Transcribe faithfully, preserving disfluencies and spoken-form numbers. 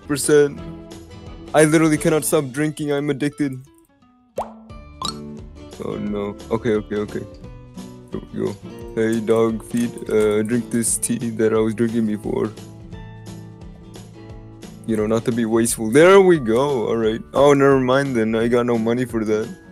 percent. I literally cannot stop drinking. I'm addicted. Oh no. Okay, okay, okay. Here we go. Hey, dog feed. Uh, drink this tea that I was drinking before. You know, not to be wasteful. There we go. All right. Oh, never mind then. I got no money for that.